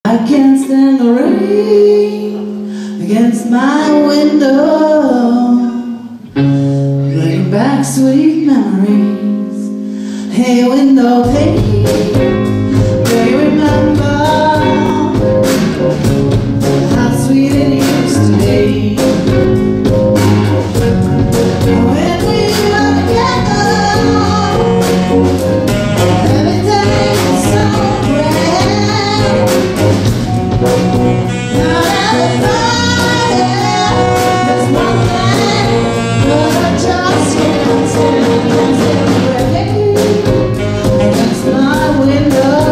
I can't stand the rain against my window, bringing back sweet memories. Hey, window pane, do you remember how sweet it used to be when we were together? Everything was so grand. Now everybody, there's one thing, but I just can't stand the rain against my window,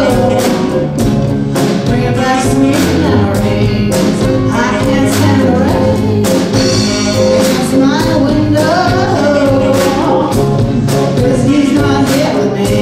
bringing back sweet memories. I can't stand the rain against my window, 'cause he's not here with me.